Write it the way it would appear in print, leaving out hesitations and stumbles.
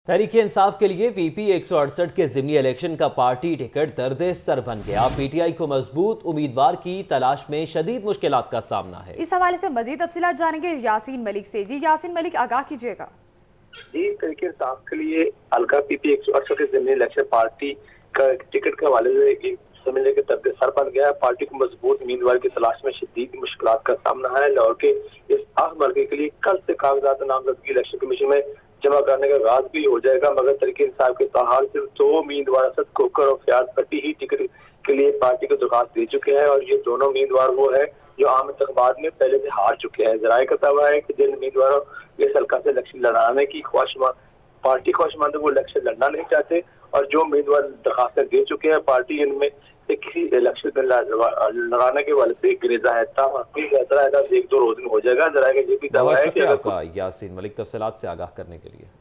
तहरीक-ए-इंसाफ के लिए PP-168 के ज़िमनी इलेक्शन का पार्टी टिकट दर्द-ए-सर बन गया। PTI को मजबूत उम्मीदवार की तलाश में शदीद मुश्किलात का सामना है। इस हवाले से मजीद तफसीलात जानेंगे यासीन मलिक से। जी यासीन मलिक, आगाह कीजिएगा। जी, तहरीक-ए-इंसाफ के लिए अलका PP-168 के ज़िमनी इलेक्शन पार्टी का टिकट के हवाले से समझने के दर्द-ए-सर बन गया। पार्टी को मजबूत उम्मीदवार की तलाश में शदीद मुश्किलात का सामना है। लाहौर के इस अहम मरकज़ के लिए कल से कागजात नामजदगी इलेक्शन कमीशन में जमा करने का आगाज भी हो जाएगा, मगर तहरीक-ए-इंसाफ के ताहार सिर्फ 2 उम्मीदवार असद कोकर और फयाज भट्टी ही टिकट के लिए पार्टी को दरखास्त दे चुके हैं और ये दोनों उम्मीदवार वो है जो आम इंतखाबात में पहले से हार चुके हैं। जराये का दावा है कि जिन उम्मीदवारों इस हल्का से इलेक्शन लड़ाने की पार्टी ख्वाहिशमंद वो इलेक्शन लड़ना नहीं चाहते और जो उम्मीदवार दरखास्तें दे चुके हैं पार्टी इनमें से किसी इलेक्शन में लड़ाने के वाले से गिरेजा है। एक दो रोज में हो जाएगा। जरा ये भी दावा है कि यासीन मलिक तफसीलात से आगाह करने के लिए।